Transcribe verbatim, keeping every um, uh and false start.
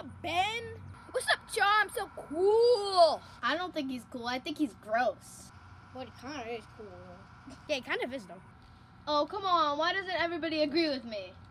up, Ben? What's up, John? I'm so cool. I don't think he's cool. I think he's gross. But he kind of is cool. Yeah, he kind of is, though. Oh, come on. Why doesn't everybody agree with me?